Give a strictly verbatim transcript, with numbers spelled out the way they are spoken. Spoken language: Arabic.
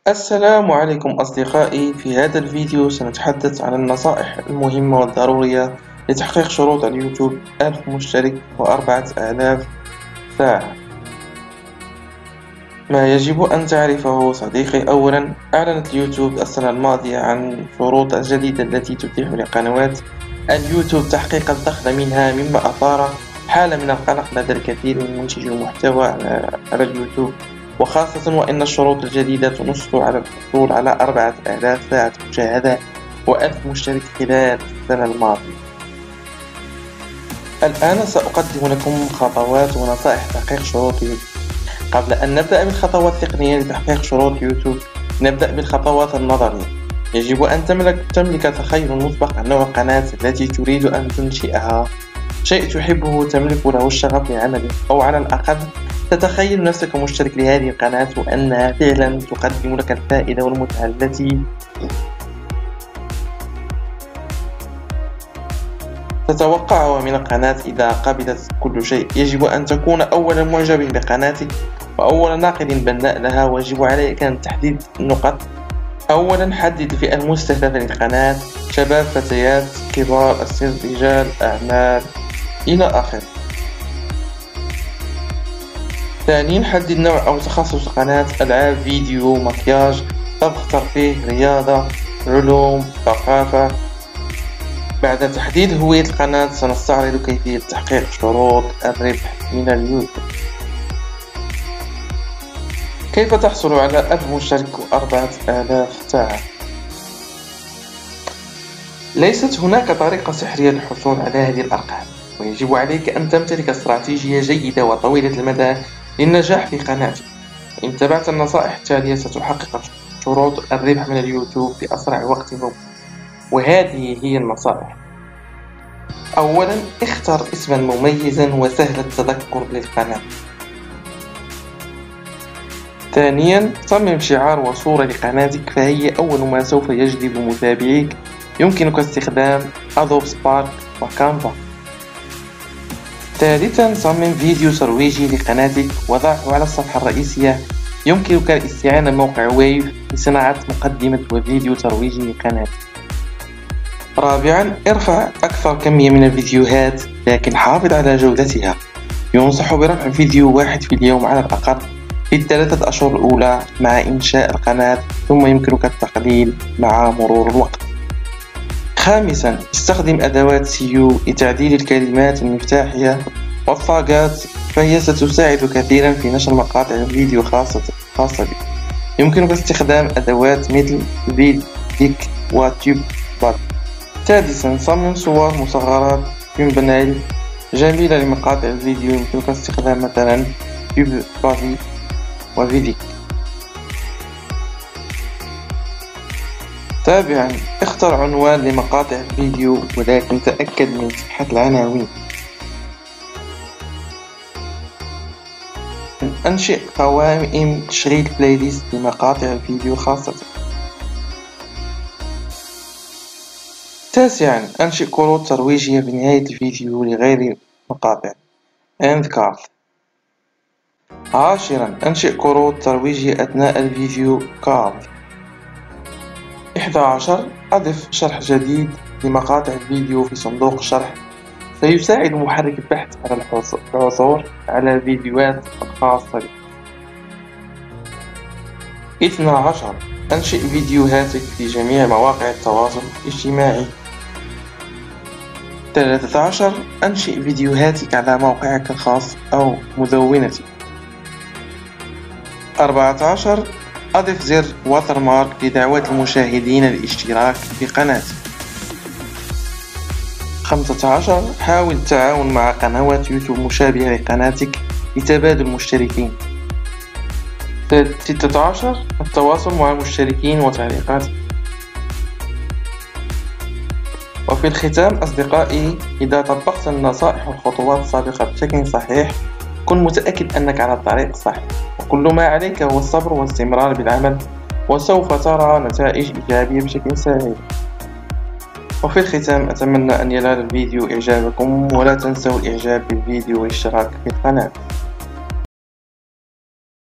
السلام عليكم أصدقائي. في هذا الفيديو سنتحدث عن النصائح المهمة والضرورية لتحقيق شروط اليوتيوب ألف مشترك وأربعة آلاف ساعة. ما يجب أن تعرفه صديقي: أولا، أعلنت اليوتيوب السنة الماضية عن شروط جديدة التي تتيح لقنوات اليوتيوب تحقيق الدخل منها، مما أثار حالة من القلق لدى الكثير من منتجي المحتوى على اليوتيوب، وخاصة وأن الشروط الجديدة تنص على الحصول على أربعة آلاف ساعة مشاهدة وألف مشترك خلال السنة الماضية. الآن سأقدم لكم خطوات ونصائح تحقيق شروط يوتيوب. قبل أن نبدأ بالخطوات التقنية لتحقيق شروط يوتيوب، نبدأ بالخطوات النظرية. يجب أن تملك تملك تخيل مسبق عن نوع القناة التي تريد أن تنشئها، شيء تحبه تملك له الشغف لعمله، أو على الأقل تتخيل نفسك مشترك لهذه القناة وأنها فعلا تقدم لك الفائدة والمتعة التي تتوقعها من القناة. إذا قبلت كل شيء، يجب أن تكون أولا معجب بقناتك وأولا ناقد بناء لها، ويجب عليك أن تحديد النقط. أولا، حدد الفئة المستهدفة للقناة: شباب، فتيات، كبار السن، رجال أعمال، إلى آخره. ثانيا، حدد نوع أو تخصص القناة: ألعاب، فيديو، مكياج، طبخ، ترفيه، رياضة، علوم، ثقافة. بعد تحديد هوية القناة، سنستعرض كيفية تحقيق شروط الربح من اليوتيوب. كيف تحصل على ألف مشترك وأربعة آلاف ساعة؟ ليست هناك طريقة سحرية للحصول على هذه الأرقام، ويجب عليك أن تمتلك استراتيجية جيدة وطويلة المدى للنجاح في قناتك. إن اتبعت النصائح التالية ستحقق شروط الربح من اليوتيوب في أسرع وقت ممكن، وهذه هي النصائح. أولا، اختر اسما مميزا وسهل التذكر للقناة. ثانيا، صمم شعار وصورة لقناتك، فهي أول ما سوف يجذب متابعيك. يمكنك استخدام أدوب سبارك وكانفا. ثالثا، صمم فيديو ترويجي لقناتك وضعه على الصفحة الرئيسية. يمكنك الاستعانة بموقع ويف لصناعة مقدمة وفيديو ترويجي لقناتك. رابعا، ارفع أكثر كمية من الفيديوهات، لكن حافظ على جودتها. ينصح برفع فيديو واحد في اليوم على الأقل في الثلاثة أشهر الأولى مع إنشاء القناة، ثم يمكنك التقليل مع مرور الوقت. خامسا، استخدم أدوات سيو لتعديل الكلمات المفتاحية والطاقات، فهي ستساعد كثيرا في نشر مقاطع الفيديو خاصة خاصة بك. يمكنك استخدام أدوات مثل فيديك وتيوب باد. سادسا، صمم صور مصغرات thumbnail جميلة لمقاطع الفيديو. يمكنك استخدام مثلا تيوب بادي وفيديك. سابعا، اختر عنوان لمقاطع الفيديو، ولكن تأكد من صحة العناوين. أنشئ قوائم تشغيل بلاي ليست لمقاطع الفيديو خاصة. تاسعا، أنشئ كروت ترويجية في نهاية الفيديو لغير مقاطع end card. عاشرا، أنشئ كروت ترويجية أثناء الفيديو card. إحدى عشر، أضف شرح جديد لمقاطع الفيديو في صندوق الشرح، سيساعد محرك البحث على العثور على الفيديوهات الخاصة بك. اثني عشر، أنشئ فيديوهاتك في جميع مواقع التواصل الاجتماعي. ثلاثة عشر، أنشئ فيديوهاتك على موقعك الخاص أو مدونتك. أربعة عشر، أضف زر واترمارك لدعوة المشاهدين للاشتراك في قناتك. خمسة عشر، حاول التعاون مع قنوات يوتيوب مشابهة لقناتك لتبادل المشتركين. ستة عشر، التواصل مع المشتركين وتعليقات. وفي الختام أصدقائي، إذا طبقت النصائح والخطوات السابقة بشكل صحيح، كن متأكد أنك على الطريق الصحيح، وكل ما عليك هو الصبر والاستمرار بالعمل، وسوف ترى نتائج إيجابية بشكل سريع. وفي الختام، أتمنى أن ينال الفيديو إعجابكم، ولا تنسوا الإعجاب بالفيديو والاشتراك في القناة.